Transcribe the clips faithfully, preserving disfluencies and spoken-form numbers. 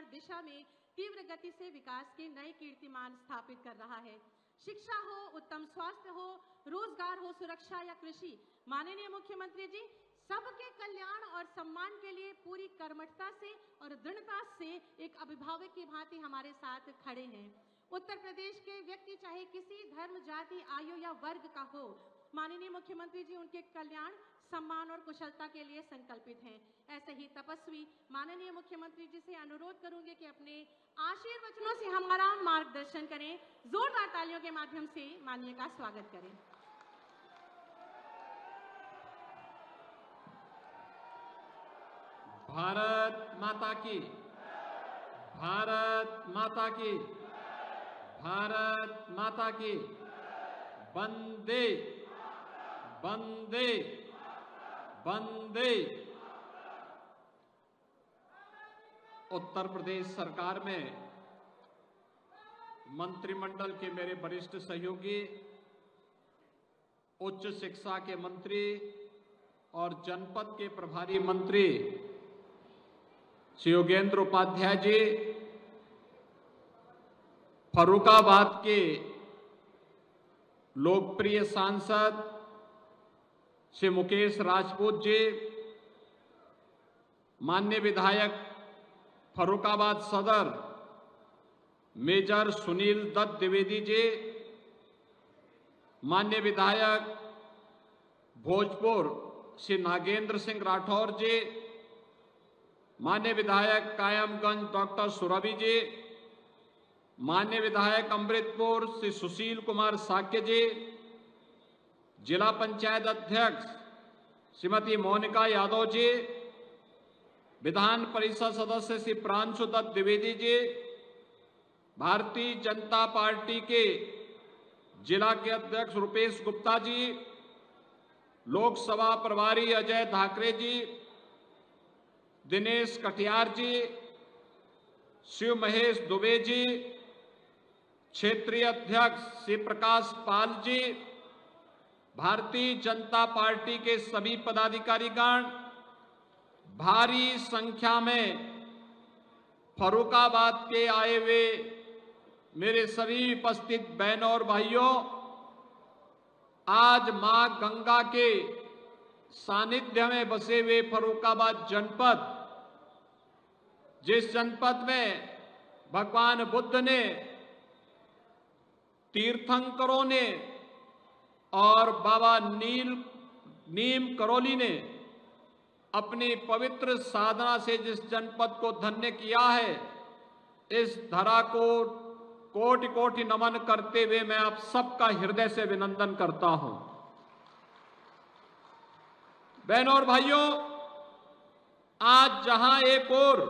दिशा में तीव्र गति से विकास के नए कीर्तिमान स्थापित कर रहा है। शिक्षा हो, उत्तम स्वास्थ्य हो, रोजगार हो, सुरक्षा या कृषि, माननीय मुख्यमंत्री जी सबके कल्याण और सम्मान के लिए पूरी कर्मठता से और दृढ़ता से एक अभिभावक की भांति हमारे साथ खड़े हैं। उत्तर प्रदेश के व्यक्ति चाहे किसी धर्म, जाति, आयु या वर्ग का हो, माननीय मुख्यमंत्री जी उनके कल्याण, सम्मान और कुशलता के लिए संकल्पित हैं। ऐसे ही तपस्वी माननीय मुख्यमंत्री जी से अनुरोध करूंगी कि अपने आशीर्वचनों से हमारा मार्गदर्शन करें। जोरदार तालियों के माध्यम से माननीय का स्वागत करें। भारत माता की, भारत माता की, भारत माता की, वंदे वंदे वंदे। उत्तर प्रदेश सरकार में मंत्रिमंडल के मेरे वरिष्ठ सहयोगी, उच्च शिक्षा के मंत्री और जनपद के प्रभारी मंत्री श्री योगेंद्र उपाध्याय जी, फर्रुखाबाद के लोकप्रिय सांसद श्री मुकेश राजपूत जी, माननीय विधायक फर्रुखाबाद सदर मेजर सुनील दत्त द्विवेदी जी, माननीय विधायक भोजपुर श्री नागेंद्र सिंह राठौर जी, माननीय विधायक कायमगंज डॉक्टर सुरभि जी, माननीय विधायक अमृतपुर श्री सुशील कुमार साक्य जी, जिला पंचायत अध्यक्ष श्रीमती मोनिका यादव जी, विधान परिषद सदस्य श्री प्रांशु दत्त द्विवेदी जी, भारतीय जनता पार्टी के जिला के अध्यक्ष रुपेश गुप्ता जी, लोकसभा प्रभारी अजय धाकरे जी, दिनेश कटियार जी, शिव महेश दुबे जी, क्षेत्रीय अध्यक्ष श्री प्रकाश पाल जी, भारतीय जनता पार्टी के सभी पदाधिकारीगण, भारी संख्या में फर्रुखाबाद के आए हुए मेरे सभी उपस्थित बहनों और भाइयों, आज मां गंगा के सानिध्य में बसे हुए फर्रुखाबाद जनपद, जिस जनपद में भगवान बुद्ध ने, तीर्थंकरों ने और बाबा नील नीम करोली ने अपनी पवित्र साधना से जिस जनपद को धन्य किया है, इस धरा को कोटि कोटि नमन करते हुए मैं आप सबका हृदय से अभिनंदन करता हूं। बहनों और भाइयों, आज जहां एक ओर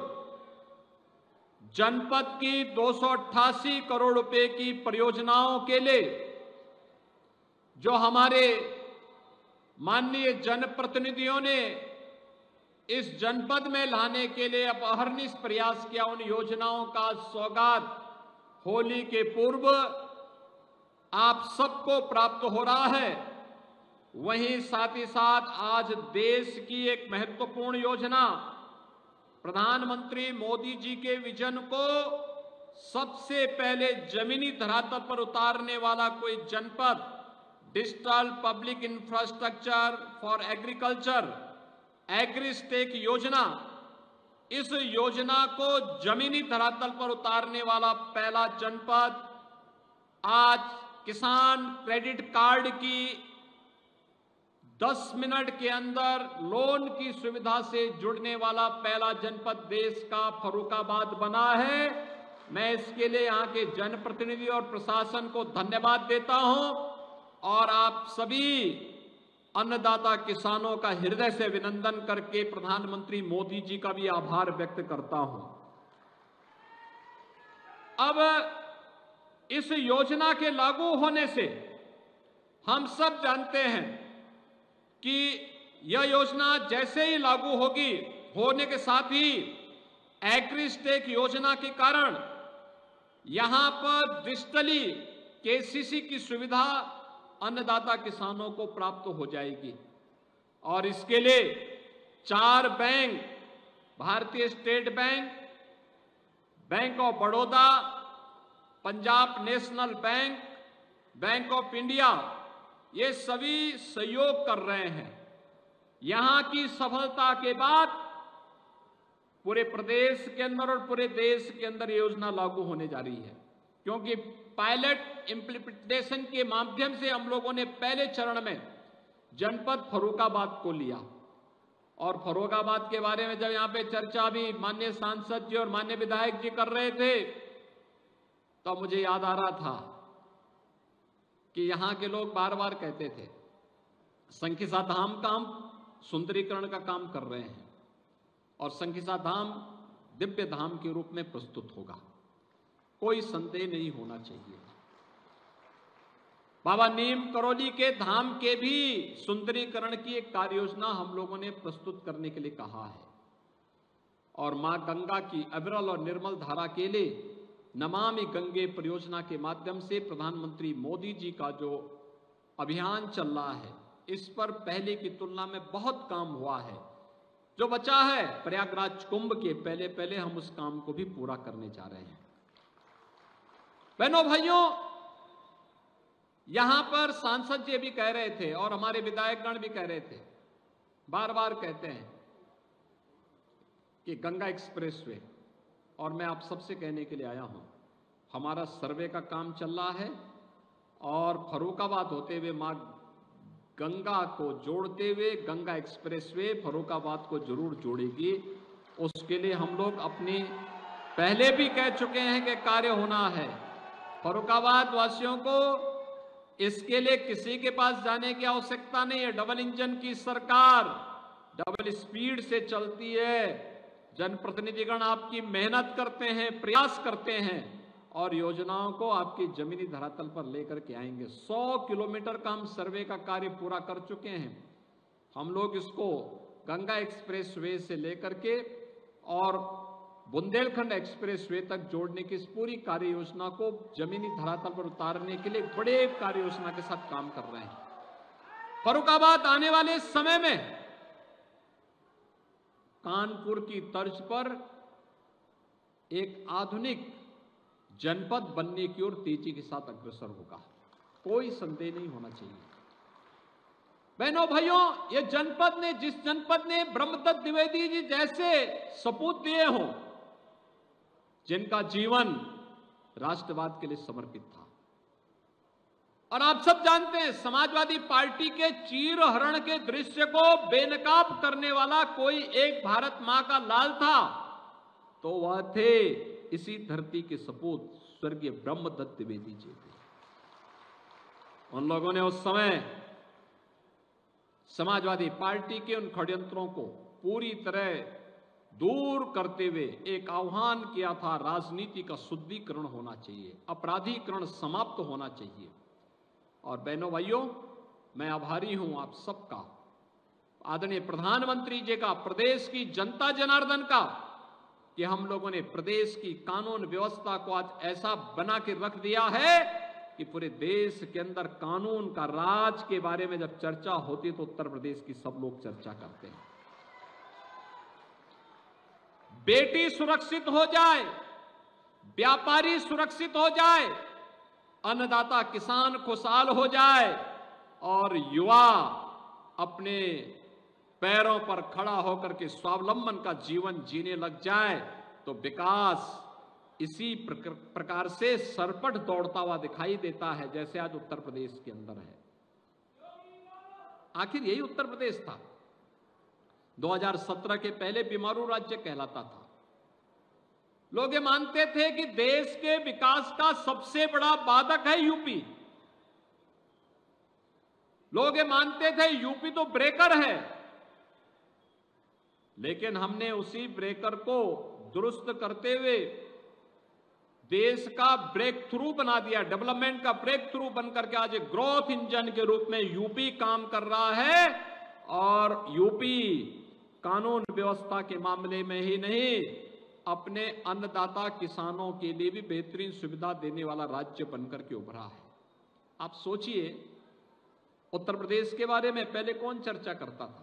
जनपद की दो सौ अट्ठासी करोड़ रुपए की परियोजनाओं के लिए जो हमारे माननीय जनप्रतिनिधियों ने इस जनपद में लाने के लिए अब अहर्निश प्रयास किया, उन योजनाओं का सौगात होली के पूर्व आप सबको प्राप्त हो रहा है। वहीं साथ ही साथ आज देश की एक महत्वपूर्ण योजना, प्रधानमंत्री मोदी जी के विजन को सबसे पहले जमीनी धरातल पर उतारने वाला कोई जनपद, digital public infrastructure for agriculture agristack योजना, इस योजना को जमीनी धरातल पर उतारने वाला पहला जनपद, आज किसान क्रेडिट कार्ड की दस मिनट के अंदर लोन की सुविधा से जुड़ने वाला पहला जनपद देश का फर्रुखाबाद बना है। मैं इसके लिए यहां के जनप्रतिनिधि और प्रशासन को धन्यवाद देता हूं और आप सभी अन्नदाता किसानों का हृदय से अभिनंदन करके प्रधानमंत्री मोदी जी का भी आभार व्यक्त करता हूं। अब इस योजना के लागू होने से हम सब जानते हैं कि यह योजना जैसे ही लागू होगी, होने के साथ ही एग्रीस्टेक योजना के कारण यहां पर डिजिटली केसीसी की सुविधा अन्नदाता किसानों को प्राप्त हो जाएगी और इसके लिए चार bank, Bharatiya state bank, bank of Baroda, Punjab national bank, bank of India, ये सभी सहयोग कर रहे हैं। यहां की सफलता के बाद पूरे प्रदेश के अंदर और पूरे देश के अंदर योजना लागू होने जा रही है, क्योंकि पायलट इंप्लीमेंटेशन के माध्यम से हम लोगों ने पहले चरण में जनपद फर्रुखाबाद को लिया। और फर्रुखाबाद के बारे में जब यहां पे चर्चा भी माननीय सांसद जी और माननीय विधायक जी कर रहे थे, तो मुझे याद आ रहा था कि यहां के लोग बार बार कहते थे संकिसा धाम का हम सुंदरीकरण का काम कर रहे हैं और संकिसा धाम दिव्य धाम के रूप में प्रस्तुत होगा, कोई संदेह नहीं होना चाहिए। बाबा नीम करौली के धाम के भी सुंदरीकरण की एक कार्य योजना हम लोगों ने प्रस्तुत करने के लिए कहा है। और मां गंगा की अविरल और निर्मल धारा के लिए नमामि गंगे परियोजना के माध्यम से प्रधानमंत्री मोदी जी का जो अभियान चल रहा है, इस पर पहले की तुलना में बहुत काम हुआ है। जो बचा है प्रयागराज कुंभ के पहले पहले हम उस काम को भी पूरा करने जा रहे हैं। बहनों भाइयों, यहां पर सांसद जी भी कह रहे थे और हमारे विधायकगण भी कह रहे थे, बार बार कहते हैं कि गंगा एक्सप्रेसवे, और मैं आप सबसे कहने के लिए आया हूं, हमारा सर्वे का काम चल रहा है और फर्रुखाबाद होते हुए मां गंगा को जोड़ते हुए गंगा एक्सप्रेसवे फर्रुखाबाद को जरूर जोड़ेगी। उसके लिए हम लोग अपनी पहले भी कह चुके हैं कि कार्य होना है। फर्रुखाबाद वासियों को इसके लिए किसी के पास जाने की आवश्यकता नहीं है। डबल इंजन की सरकार डबल स्पीड से चलती है। जनप्रतिनिधिगण आपकी मेहनत करते हैं, प्रयास करते हैं और योजनाओं को आपकी जमीनी धरातल पर लेकर के आएंगे। सौ किलोमीटर का हम सर्वे का कार्य पूरा कर चुके हैं। हम लोग इसको गंगा एक्सप्रेसवे से लेकर के और बुंदेलखंड एक्सप्रेसवे तक जोड़ने की इस पूरी कार्य योजना को जमीनी धरातल पर उतारने के लिए बड़े कार्य योजना के साथ काम कर रहे हैं। फर्रुखाबाद आने वाले समय में कानपुर की तर्ज पर एक आधुनिक जनपद बनने की ओर तेजी के साथ अग्रसर होगा, कोई संदेह नहीं होना चाहिए। बहनों भाइयों, ये जनपद ने जिस जनपद ने ब्रह्मदत्त द्विवेदी जी जैसे सपूत दिए हों, जिनका जीवन राष्ट्रवाद के लिए समर्पित था, और आप सब जानते हैं समाजवादी पार्टी के चीर हरण के दृश्य को बेनकाब करने वाला कोई एक भारत मां का लाल था, तो वह थे इसी धरती के सपूत स्वर्गीय ब्रह्मदत्त द्विवेदी जी थे। उन लोगों ने उस समय समाजवादी पार्टी के उन षड्यंत्रों को पूरी तरह दूर करते हुए एक आह्वान किया था, राजनीति का शुद्धिकरण होना चाहिए, अपराधीकरण समाप्त होना चाहिए। और बहनों भाइयों, मैं आभारी हूं आप सबका, आदरणीय प्रधानमंत्री जी का, प्रदेश की जनता जनार्दन का, कि हम लोगों ने प्रदेश की कानून व्यवस्था को आज ऐसा बना के रख दिया है कि पूरे देश के अंदर कानून का राज के बारे में जब चर्चा होती तो उत्तर प्रदेश की सब लोग चर्चा करते हैं। बेटी सुरक्षित हो जाए, व्यापारी सुरक्षित हो जाए, अन्नदाता किसान खुशहाल हो जाए और युवा अपने पैरों पर खड़ा होकर के स्वावलंबन का जीवन जीने लग जाए, तो विकास इसी प्रकार से सरपट दौड़ता हुआ दिखाई देता है, जैसे आज उत्तर प्रदेश के अंदर है। आखिर यही उत्तर प्रदेश था, दो हज़ार सत्रह के पहले बीमारू राज्य कहलाता था। लोग ये मानते थे कि देश के विकास का सबसे बड़ा बाधक है यूपी। लोग ये मानते थे यूपी तो ब्रेकर है, लेकिन हमने उसी ब्रेकर को दुरुस्त करते हुए देश का ब्रेक थ्रू बना दिया, डेवलपमेंट का ब्रेक थ्रू बनकर के आज एक ग्रोथ इंजन के रूप में यूपी काम कर रहा है। और यूपी कानून व्यवस्था के मामले में ही नहीं, अपने अन्नदाता किसानों के लिए भी बेहतरीन सुविधा देने वाला राज्य बनकर के उभरा है। आप सोचिए, उत्तर प्रदेश के बारे में पहले कौन चर्चा करता था?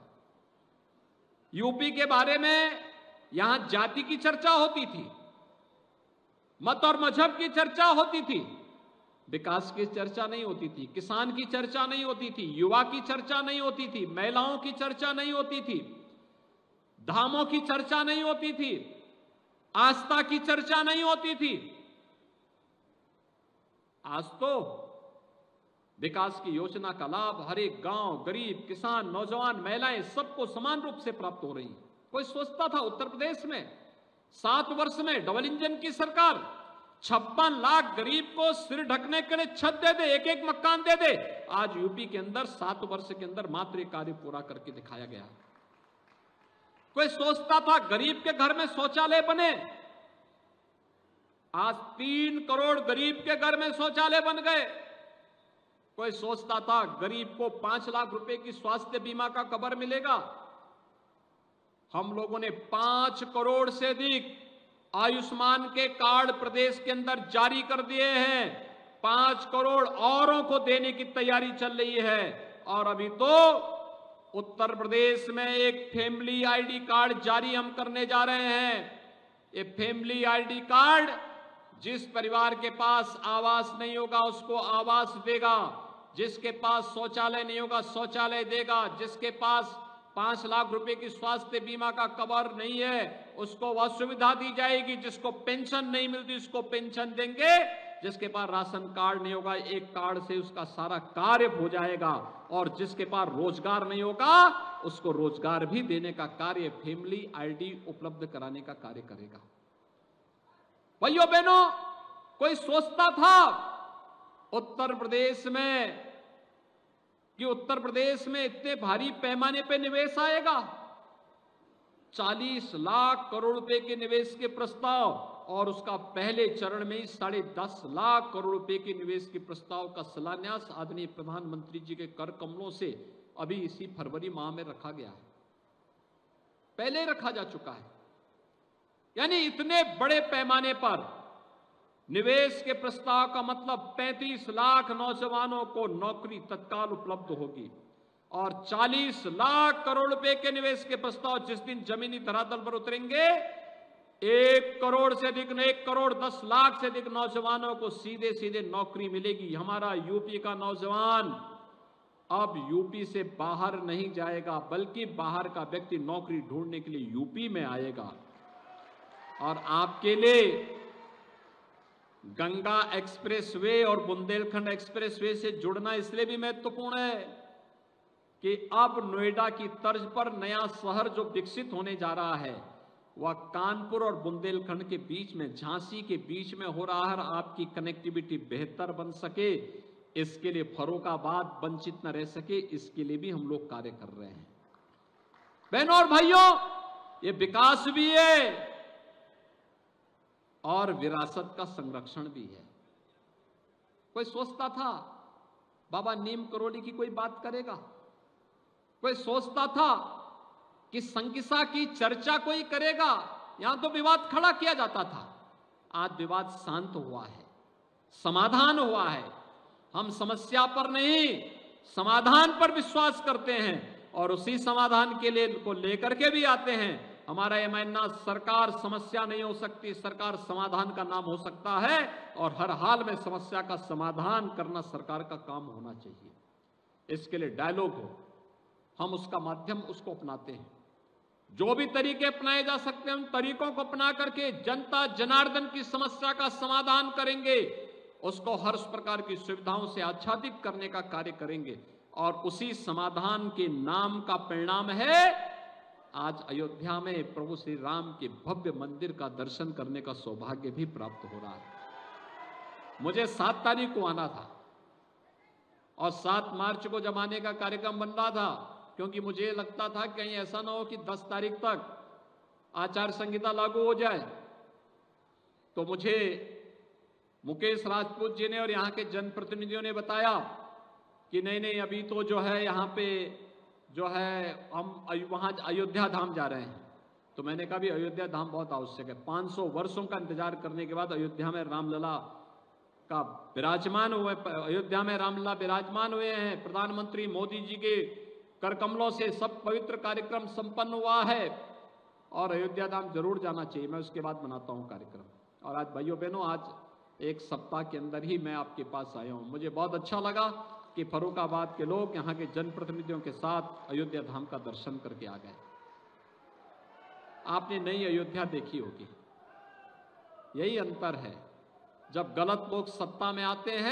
यूपी के बारे में यहां जाति की चर्चा होती थी, मत और मजहब की चर्चा होती थी, विकास की चर्चा नहीं होती थी, किसान की चर्चा नहीं होती थी, युवा की चर्चा नहीं होती थी, महिलाओं की चर्चा नहीं होती थी, धामों की चर्चा नहीं होती थी, आस्था की चर्चा नहीं होती थी। आज तो विकास की योजना का लाभ हर एक गांव, गरीब, किसान, नौजवान, महिलाएं सबको समान रूप से प्राप्त हो रही है। कोई सोचता था उत्तर प्रदेश में सात वर्ष में डबल इंजन की सरकार छप्पन लाख गरीब को सिर ढकने के लिए छत दे दे, एक एक मकान दे दे। आज यूपी के अंदर सात वर्ष के अंदर मात्र एक कार्य पूरा करके दिखाया गया। कोई सोचता था गरीब के घर में शौचालय बने, आज तीन करोड़ गरीब के घर में शौचालय बन गए। कोई सोचता था गरीब को पांच लाख रुपए की स्वास्थ्य बीमा का कवर मिलेगा, हम लोगों ने पांच करोड़ से अधिक आयुष्मान के कार्ड प्रदेश के अंदर जारी कर दिए हैं। पांच करोड़ औरों को देने की तैयारी चल रही है। और अभी तो उत्तर प्रदेश में एक फैमिली आईडी कार्ड जारी हम करने जा रहे हैं। ये फैमिली आईडी कार्ड जिस परिवार के पास आवास नहीं होगा उसको आवास देगा, जिसके पास शौचालय नहीं होगा शौचालय देगा, जिसके पास पांच लाख रुपए की स्वास्थ्य बीमा का कवर नहीं है उसको वह सुविधा दी जाएगी, जिसको पेंशन नहीं मिलती उसको पेंशन देंगे, जिसके पास राशन कार्ड नहीं होगा एक कार्ड से उसका सारा कार्य हो जाएगा, और जिसके पास रोजगार नहीं होगा उसको रोजगार भी देने का कार्य फैमिली आईडी उपलब्ध कराने का कार्य करेगा। भाइयों बहनों, कोई सोचता था उत्तर प्रदेश में कि उत्तर प्रदेश में इतने भारी पैमाने पे निवेश आएगा? चालीस लाख करोड़ रुपए के निवेश के प्रस्ताव, और उसका पहले चरण में ही साढ़े दस लाख करोड़ रुपए के निवेश के प्रस्ताव का शिलान्यास आदरणीय प्रधानमंत्री जी के कर कमलों से अभी इसी फरवरी माह में रखा गया है, पहले रखा जा चुका है। यानी इतने बड़े पैमाने पर निवेश के प्रस्ताव का मतलब पैंतीस लाख नौजवानों को नौकरी तत्काल उपलब्ध होगी, और चालीस लाख करोड़ रुपए के निवेश के प्रस्ताव जिस दिन जमीनी धरातल पर उतरेंगे, एक करोड़ से अधिक एक करोड़ दस लाख से अधिक नौजवानों को सीधे सीधे नौकरी मिलेगी। हमारा यूपी का नौजवान अब यूपी से बाहर नहीं जाएगा, बल्कि बाहर का व्यक्ति नौकरी ढूंढने के लिए यूपी में आएगा। और आपके लिए गंगा एक्सप्रेसवे और बुंदेलखंड एक्सप्रेसवे से जुड़ना इसलिए भी महत्वपूर्ण है कि अब नोएडा की तर्ज पर नया शहर जो विकसित होने जा रहा है वह कानपुर और बुंदेलखंड के बीच में, झांसी के बीच में हो रहा है। आपकी कनेक्टिविटी बेहतर बन सके, इसके लिए फर्रुखाबाद वंचित न रह सके, इसके लिए भी हम लोग कार्य कर रहे हैं। बहनों और भाइयों, ये विकास भी है और विरासत का संरक्षण भी है। कोई सोचता था बाबा नीम करोली की कोई बात करेगा? कोई सोचता था कि संकिसा की चर्चा कोई करेगा? यहां तो विवाद खड़ा किया जाता था, आज विवाद शांत हुआ है, समाधान हुआ है। हम समस्या पर नहीं समाधान पर विश्वास करते हैं और उसी समाधान के लिए को लेकर के भी आते हैं। हमारा यह मानना सरकार समस्या नहीं हो सकती, सरकार समाधान का नाम हो सकता है, और हर हाल में समस्या का समाधान करना सरकार का काम होना चाहिए। इसके लिए डायलॉग हो, हम उसका माध्यम उसको अपनाते हैं। जो भी तरीके अपनाए जा सकते हैं उन तरीकों को अपना करके जनता जनार्दन की समस्या का समाधान करेंगे, उसको हर प्रकार की सुविधाओं से आच्छादित करने का कार्य करेंगे, और उसी समाधान के नाम का परिणाम है आज अयोध्या में प्रभु श्री राम के भव्य मंदिर का दर्शन करने का सौभाग्य भी प्राप्त हो रहा है। मुझे सात तारीख को आना था और सात मार्च को जब आने का कार्यक्रम बन रहा था, क्योंकि मुझे लगता था कहीं ऐसा ना हो कि दस तारीख तक आचार संहिता लागू हो जाए। तो मुझे मुकेश राजपूत जी ने और यहाँ के जनप्रतिनिधियों ने बताया कि नहीं नहीं अभी तो जो है यहाँ पे जो है हम वहाँ अयोध्या धाम जा रहे हैं। तो मैंने कहा भी अयोध्या धाम बहुत आवश्यक है। पाँच सौ वर्षों का इंतजार करने के बाद अयोध्या में रामलला का विराजमान हुए, अयोध्या में रामलला विराजमान हुए हैं। प्रधानमंत्री मोदी जी के कर कमलों से सब पवित्र कार्यक्रम संपन्न हुआ है और अयोध्या धाम जरूर जाना चाहिए। मैं उसके बाद बनाता हूँ कार्यक्रम। और आज भाइयों बहनों, आज एक सप्ताह के अंदर ही मैं आपके पास आया हूं। मुझे बहुत अच्छा लगा कि फर्रुखाबाद के लोग यहाँ के जनप्रतिनिधियों के साथ अयोध्या धाम का दर्शन करके आ गए। आपने नई अयोध्या देखी होगी। यही अंतर है, जब गलत लोग सत्ता में आते हैं